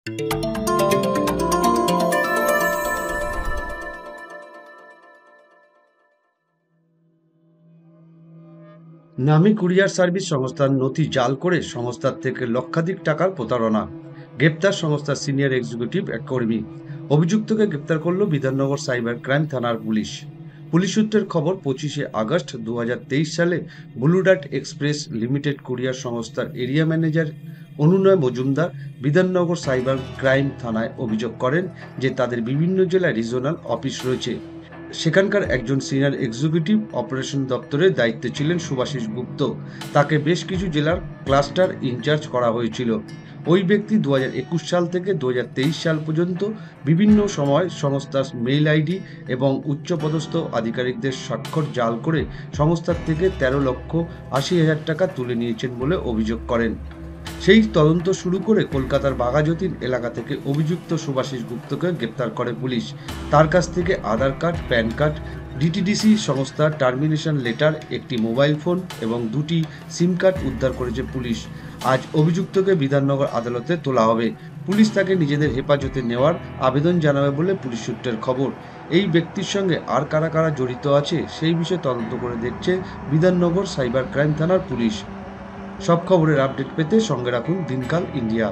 নামী courier service সংস্থার নথি জাল করে সংস্থার থেকে লক্ষাধিক টাকার প্রতারণা। গ্রেপ্তার সংস্থার সিনিয়র এক্সিকিউটিভ এক কর্মী। অভিযুক্তকে গ্রেপ্তার করল বিধাননগর সাইবার ক্রাইম থানার পুলিশ। পুলিশ সূত্রের খবর, 25শে আগস্ট 2023 সালে Blue Dart Express Limited courier সংস্থার area manager Anunoy Majumdar Bidhannagar cyber crime থানায় অভিযোগ করেন যে তাদের বিভিন্ন জেলায় রিজনাল অফিস রয়েছে। সেখানকার একজন সিনিয়র এক্সিকিউটিভ অপারেশন দপ্তরের দায়িত্বে ছিলেন সুভাষিস গুপ্ত। তাকে বেশ কিছু জেলার ক্লাস্টার ইনচার্জ করা হয়েছিল। ওই ব্যক্তি 2021 সাল থেকে 2023 সাল পর্যন্ত বিভিন্ন সময় সংস্থার মেইল আইডি এবং উচ্চপদস্থ আধিকারিকদের স্বাক্ষর জাল করে সংস্থার থেকে 13,80,000 টাকা তুলে নিয়েছেন বলে অভিযোগ করেন। সেই তদন্ত শুরু করে কলকাতার বাঘাযতীন এলাকা থেকে অভিযুক্ত সুভাষিস গুপ্তকে গ্রেপ্তার করে পুলিশ। তার কাছ থেকে Aadhaar card, PAN card, DTDC সংস্থার টার্মিনেশন লেটার, একটি মোবাইল ফোন এবং 2টি সিম কার্ড উদ্ধার করেছে পুলিশ। আজ অভিযুক্তকে বিধাননগর আদালতে তোলা হবে। পুলিশ তাকে নিজেদের হেফাজতে নেওয়ার আবেদন জানাবে বলে পুলিশ সূত্রের খবর। এই ব্যক্তির সঙ্গে আর কারা কারা জড়িত আছে সেই বিষয়ে তদন্ত করে দেখছে বিধাননগর সাইবার ক্রাইম থানার পুলিশ। সব খবরের আপডেট পেতে সঙ্গে রাখুন দিনকাল ইন্ডিয়া।